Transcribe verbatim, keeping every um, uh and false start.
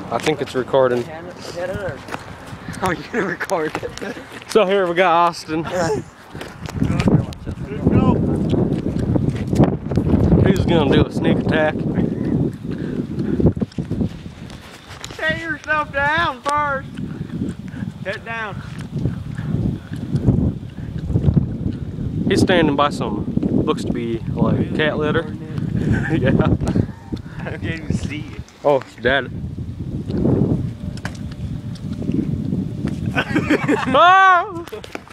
I think it's recording. Oh, you're gonna record it. So here we got Austin. Who's gonna do a sneak attack? Set yourself down first. Head down. He's standing by some, looks to be like cat litter. Yeah. I can't even see it. Oh, it's Dad. Oh!